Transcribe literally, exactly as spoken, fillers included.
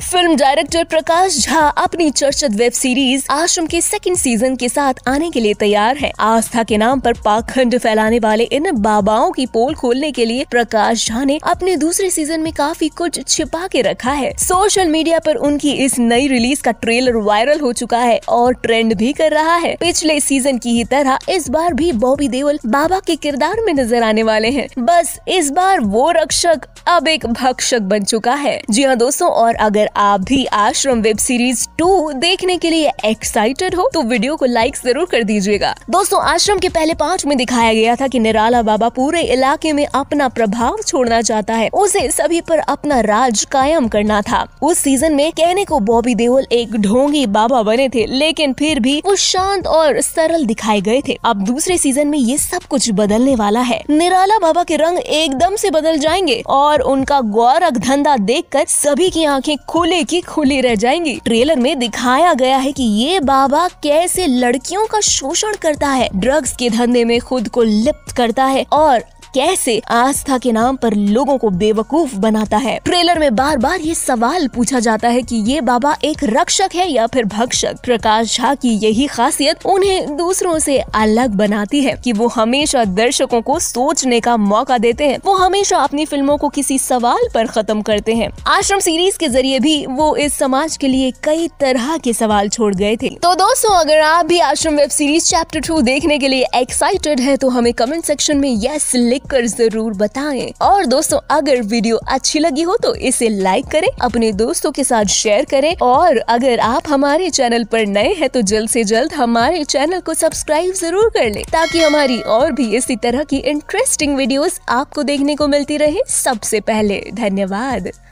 Film director Prakash Jha अपनी चर्चित web series आश्रम के सेकंड सीजन के साथ आने के लिए तैयार हैं। आस्था के नाम पर पाखंड फैलाने वाले इन बाबाओं की पोल खोलने के लिए प्रकाश झा ने अपने दूसरे सीजन में काफी कुछ छिपा के रखा है। सोशल मीडिया पर उनकी इस नई रिलीज का ट्रेलर वायरल हो चुका है और ट्रेंड भी कर रहा है। पिछले सीजन की ही तरह इस बार भी बॉबी देओल बाबा के किरदार में नजर आने वाले हैं। बस इस बार वो रक्षक अब एक भक्षक बन चुका है। जी हाँ दोस्तों, और अगर आप भी आश्रम वेब सीरीज टू देखने के लिए एक्साइटेड हो तो वीडियो को लाइक जरूर कर दीजिएगा। दोस्तों, आश्रम के पहले पार्ट में दिखाया गया था कि निराला बाबा पूरे इलाके में अपना प्रभाव छोड़ना चाहता है, उसे सभी पर अपना राज कायम करना था। उस सीजन में कहने को बॉबी देओल एक ढोंगी बाबा बने थे, लेकिन फिर भी वो शांत और सरल दिखाए गए थे। अब दूसरे सीजन में ये सब कुछ बदलने वाला है। निराला बाबा के रंग एकदम से बदल जाएंगे और उनका गोरख धंधा देखकर सभी की आंखें खुले की खुली रह जाएंगी। ट्रेलर में दिखाया गया है कि ये बाबा कैसे लड़कियों का शोषण करता है, ड्रग्स के धंधे में खुद को लिप्त करता है और कैसे आस्था के नाम पर लोगों को बेवकूफ बनाता है। ट्रेलर में बार बार ये सवाल पूछा जाता है कि ये बाबा एक रक्षक है या फिर भक्षक। प्रकाश झा की यही खासियत उन्हें दूसरों से अलग बनाती है कि वो हमेशा दर्शकों को सोचने का मौका देते हैं। वो हमेशा अपनी फिल्मों को किसी सवाल पर खत्म करते हैं। आश्रम सीरीज के जरिए भी वो इस समाज के लिए कई तरह के सवाल छोड़ गए थे। तो दोस्तों, अगर आप भी आश्रम वेब सीरीज चैप्टर टू देखने के लिए एक्साइटेड है तो हमें कमेंट सेक्शन में यस कर जरूर बताएं। और दोस्तों, अगर वीडियो अच्छी लगी हो तो इसे लाइक करें, अपने दोस्तों के साथ शेयर करें और अगर आप हमारे चैनल पर नए हैं तो जल्द से जल्द हमारे चैनल को सब्सक्राइब जरूर कर लें ताकि हमारी और भी इसी तरह की इंटरेस्टिंग वीडियोस आपको देखने को मिलती रहे सबसे पहले। धन्यवाद।